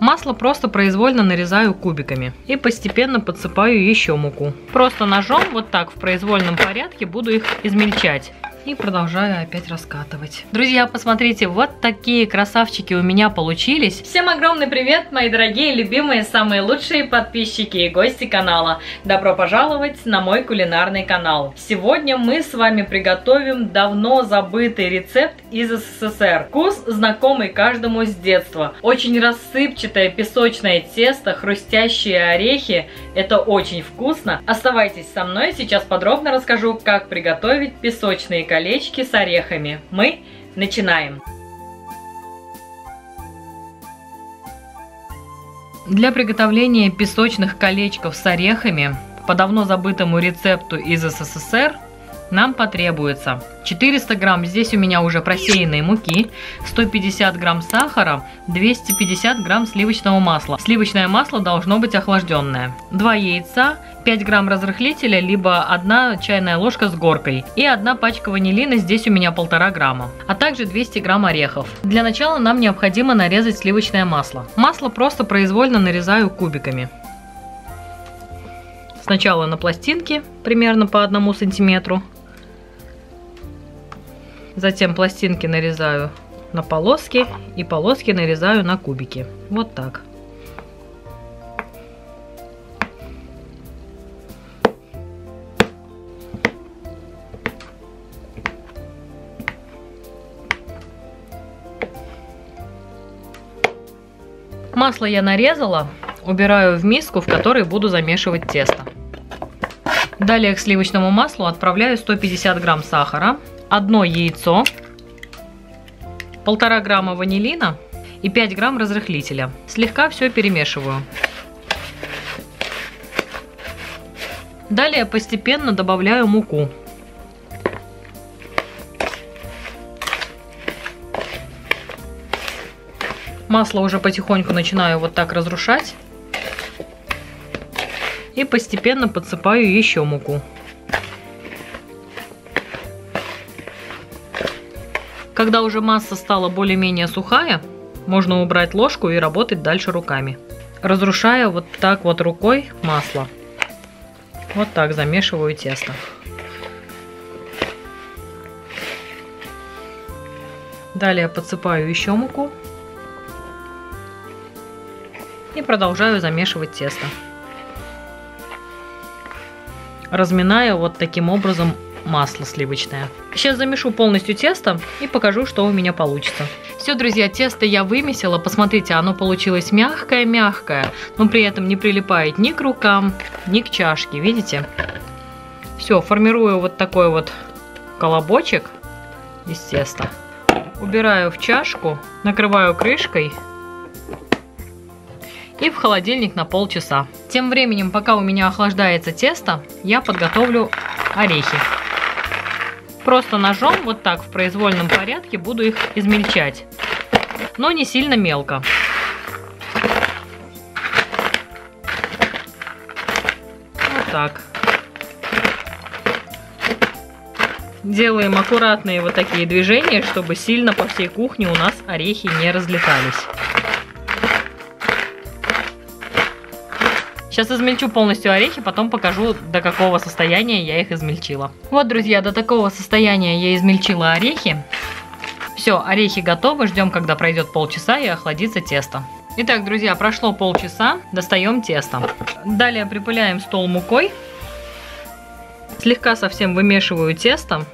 Масло просто произвольно нарезаю кубиками и постепенно подсыпаю еще муку. Просто ножом вот так в произвольном порядке буду их измельчать. И продолжаю опять раскатывать. Друзья, посмотрите, вот такие красавчики у меня получились. Всем огромный привет, мои дорогие, любимые, самые лучшие подписчики и гости канала. Добро пожаловать на мой кулинарный канал. Сегодня мы с вами приготовим давно забытый рецепт из СССР. Вкус знакомый каждому с детства. Очень рассыпчатое песочное тесто, хрустящие орехи. Это очень вкусно. Оставайтесь со мной, сейчас подробно расскажу, как приготовить песочные колечки с орехами. Мы начинаем. Для приготовления песочных колечков с орехами по давно забытому рецепту из СССР нам потребуется 400 грамм, здесь у меня уже просеянной муки, 150 грамм сахара, 250 грамм сливочного масла. Сливочное масло должно быть охлажденное. 2 яйца, 5 грамм разрыхлителя, либо 1 чайная ложка с горкой. И 1 пачка ванилина, здесь у меня 1,5 грамма. А также 200 грамм орехов. Для начала нам необходимо нарезать сливочное масло. Масло просто произвольно нарезаю кубиками. Сначала на пластинки, примерно по 1 сантиметру. Затем пластинки нарезаю на полоски и полоски нарезаю на кубики. Вот так. Масло я нарезала, убираю в миску, в которой буду замешивать тесто. Далее к сливочному маслу отправляю 150 грамм сахара, 1 яйцо, 1,5 грамма ванилина и 5 грамм разрыхлителя. Слегка все перемешиваю. Далее постепенно добавляю муку. Масло уже потихоньку начинаю вот так разрушать. И постепенно подсыпаю еще муку. Когда уже масса стала более-менее сухая, можно убрать ложку и работать дальше руками. Разрушая вот так вот рукой масло. Вот так замешиваю тесто. Далее подсыпаю еще муку. И продолжаю замешивать тесто. Разминая вот таким образом масло сливочное. Сейчас замешу полностью тесто и покажу, что у меня получится. Все, друзья, тесто я вымесила. Посмотрите, оно получилось мягкое-мягкое, но при этом не прилипает ни к рукам, ни к чашке. Видите? Все, формирую вот такой вот колобочек из теста. Убираю в чашку, накрываю крышкой и в холодильник на полчаса. Тем временем, пока у меня охлаждается тесто, я подготовлю орехи. Просто ножом вот так в произвольном порядке буду их измельчать, но не сильно мелко. Вот так. Делаем аккуратные вот такие движения, чтобы сильно по всей кухне у нас орехи не разлетались. Сейчас измельчу полностью орехи, потом покажу, до какого состояния я их измельчила. Вот, друзья, до такого состояния я измельчила орехи. Все, орехи готовы, ждем, когда пройдет полчаса и охладится тесто. Итак, друзья, прошло полчаса, достаем тесто. Далее припыляем стол мукой. Слегка совсем вымешиваю тесто.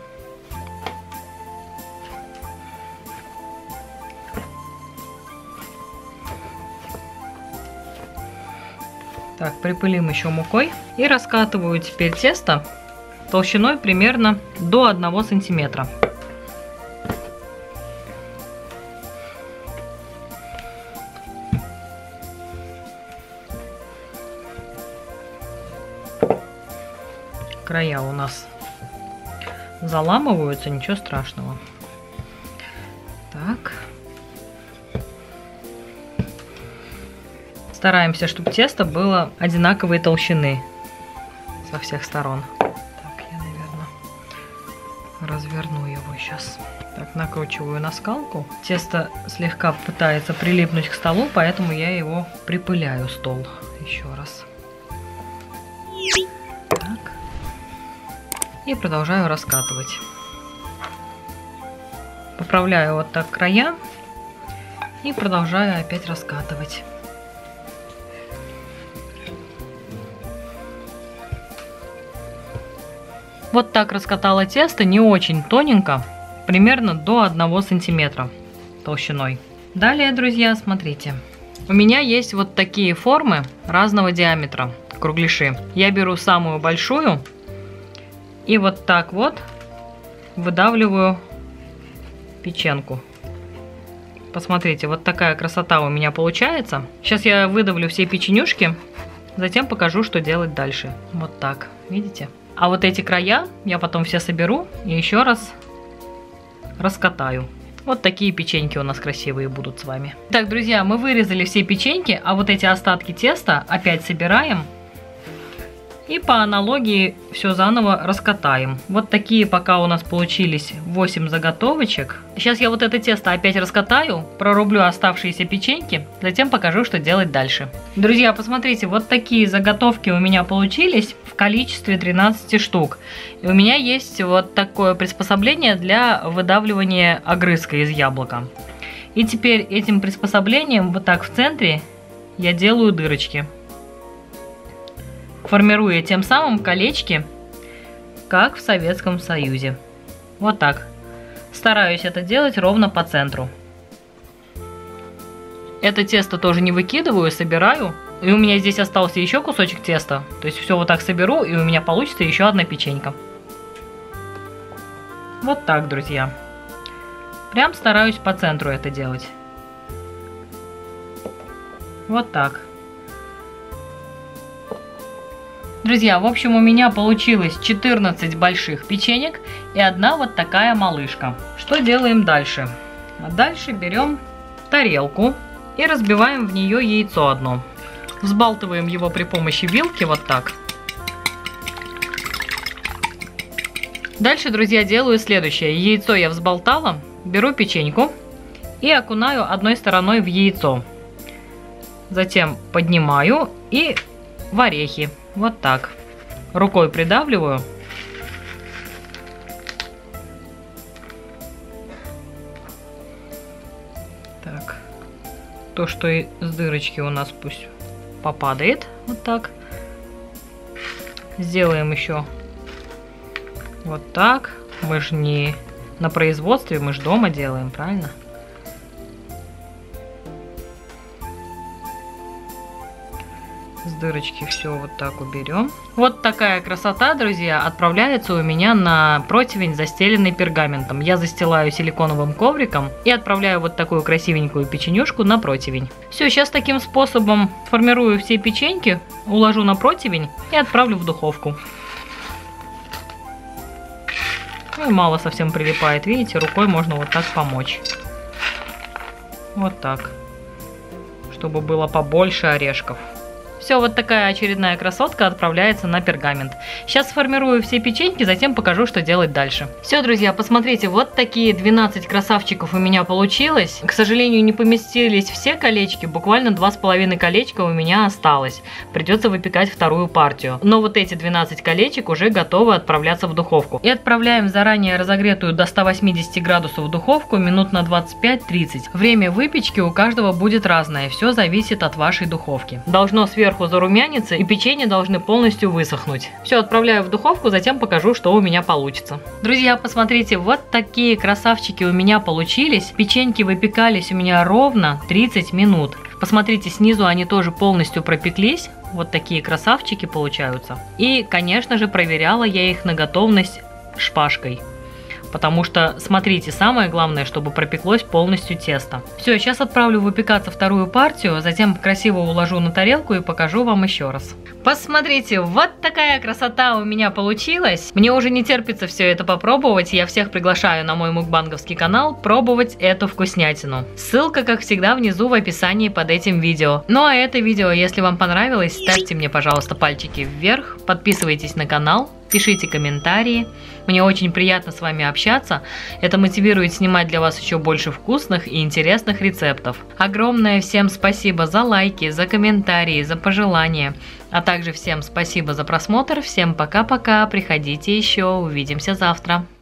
Так, припылим еще мукой и раскатываю теперь тесто толщиной примерно до 1 сантиметра. Края у нас заламываются, ничего страшного. Так. Стараемся, чтобы тесто было одинаковой толщины со всех сторон. Так, я, наверное, разверну его сейчас. Так, накручиваю на скалку. Тесто слегка пытается прилипнуть к столу, поэтому я его припыляю, стол. Еще раз. Так. И продолжаю раскатывать. Поправляю вот так края и продолжаю опять раскатывать. Вот так раскатала тесто, не очень тоненько, примерно до 1 сантиметра толщиной. Далее, друзья, смотрите. У меня есть вот такие формы разного диаметра, кругляши. Я беру самую большую и вот так вот выдавливаю печенку. Посмотрите, вот такая красота у меня получается. Сейчас я выдавлю все печенюшки, затем покажу, что делать дальше. Вот так, видите? А вот эти края я потом все соберу и еще раз раскатаю. Вот такие печеньки у нас красивые будут с вами. Так, друзья, мы вырезали все печеньки, а вот эти остатки теста опять собираем. И по аналогии все заново раскатаем. Вот такие пока у нас получились 8 заготовочек. Сейчас я вот это тесто опять раскатаю, прорублю оставшиеся печеньки, затем покажу, что делать дальше. Друзья, посмотрите, вот такие заготовки у меня получились в количестве 13 штук. И у меня есть вот такое приспособление для выдавливания огрызка из яблока. И теперь этим приспособлением вот так в центре я делаю дырочки, формируя тем самым колечки, как в Советском Союзе. Вот так. Стараюсь это делать ровно по центру. Это тесто тоже не выкидываю, собираю. И у меня здесь остался еще кусочек теста. То есть все вот так соберу, и у меня получится еще одна печенька. Вот так, друзья. Прям стараюсь по центру это делать. Вот так. Друзья, в общем, у меня получилось 14 больших печенек и одна вот такая малышка. Что делаем дальше? А дальше берем тарелку и разбиваем в нее яйцо одно. Взбалтываем его при помощи вилки вот так. Дальше, друзья, делаю следующее. Яйцо я взболтала, беру печеньку и окунаю одной стороной в яйцо. Затем поднимаю и в орехи. Вот так. Рукой придавливаю. Так. То, что и с дырочки у нас пусть попадает. Вот так. Сделаем еще вот так. Мы же не на производстве, мы же дома делаем, правильно? С дырочки все вот так уберем. Вот такая красота, друзья, отправляется у меня на противень, застеленный пергаментом. Я застилаю силиконовым ковриком и отправляю вот такую красивенькую печенюшку на противень. Все, сейчас таким способом формирую все печеньки, уложу на противень и отправлю в духовку. Ну и мало совсем прилипает, видите, рукой можно вот так помочь. Вот так, чтобы было побольше орешков. Все, вот такая очередная красотка отправляется на пергамент. Сейчас сформирую все печеньки, затем покажу, что делать дальше. Все, друзья, посмотрите, вот такие 12 красавчиков у меня получилось. К сожалению, не поместились все колечки, буквально 2,5 колечка у меня осталось. Придется выпекать вторую партию. Но вот эти 12 колечек уже готовы отправляться в духовку. И отправляем заранее разогретую до 180 градусов духовку минут на 25-30. Время выпечки у каждого будет разное, все зависит от вашей духовки. Должно сверху зарумяниться, и печенье должны полностью высохнуть. Все, отправляю в духовку, затем покажу, что у меня получится. Друзья, посмотрите, вот такие красавчики у меня получились. Печеньки выпекались у меня ровно 30 минут. Посмотрите, снизу они тоже полностью пропеклись. Вот такие красавчики получаются. И, конечно же, проверяла я их на готовность шпажкой. Потому что, смотрите, самое главное, чтобы пропеклось полностью тесто. Все, сейчас отправлю выпекаться вторую партию, затем красиво уложу на тарелку и покажу вам еще раз. Посмотрите, вот такая красота у меня получилась. Мне уже не терпится все это попробовать. Я всех приглашаю на мой мукбанговский канал пробовать эту вкуснятину. Ссылка, как всегда, внизу в описании под этим видео. Ну а это видео, если вам понравилось, ставьте мне, пожалуйста, пальчики вверх, подписывайтесь на канал, пишите комментарии. Мне очень приятно с вами общаться. Это мотивирует снимать для вас еще больше вкусных и интересных рецептов. Огромное всем спасибо за лайки, за комментарии, за пожелания. А также всем спасибо за просмотр. Всем пока-пока. Приходите еще. Увидимся завтра.